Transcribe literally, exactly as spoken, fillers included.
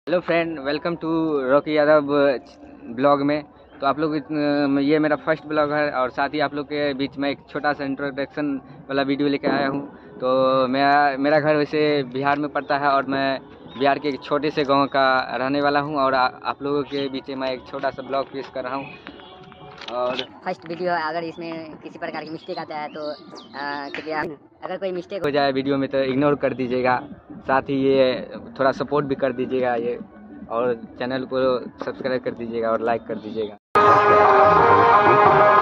Hello friend, welcome to Rocky Yadav blog में। तो आप लोग इत- ये मेरा फर्स्ट ब्लॉग है और साथ ही आप लोग के बीच में एक छोटा सा इंट्रोडक्शन वाला वीडियो लेके आया हूँ। तो मैं मेरा घर वैसे बिहार में पड़ता है और मैं बिहार के एक छोटे से गांव का रहने वाला हूँ और आ, आप लोगों के बीच में एक छोटा सा ब्लॉग पेश कर रहा हूँ। और फर्स्ट वीडियो है, अगर इसमें किसी प्रकार की मिस्टेक आता है तो आ, कृपया अगर कोई मिस्टेक हो जाए वीडियो में तो इग्नोर कर दीजिएगा। साथ ही ये थोड़ा सपोर्ट भी कर दीजिएगा ये, और चैनल को सब्सक्राइब कर दीजिएगा और लाइक कर दीजिएगा।